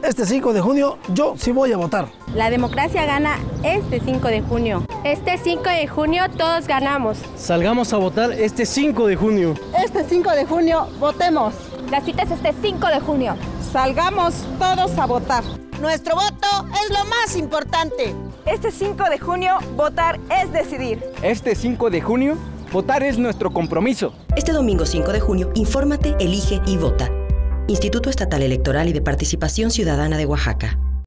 Este 5 de junio yo sí voy a votar. La democracia gana este 5 de junio. Este 5 de junio todos ganamos. Salgamos a votar este 5 de junio. Este 5 de junio votemos. La cita es este 5 de junio. Salgamos todos a votar. Nuestro voto es lo más importante. Este 5 de junio, votar es decidir. Este 5 de junio, votar es nuestro compromiso. Este domingo 5 de junio, infórmate, elige y vota. Instituto Estatal Electoral y de Participación Ciudadana de Oaxaca.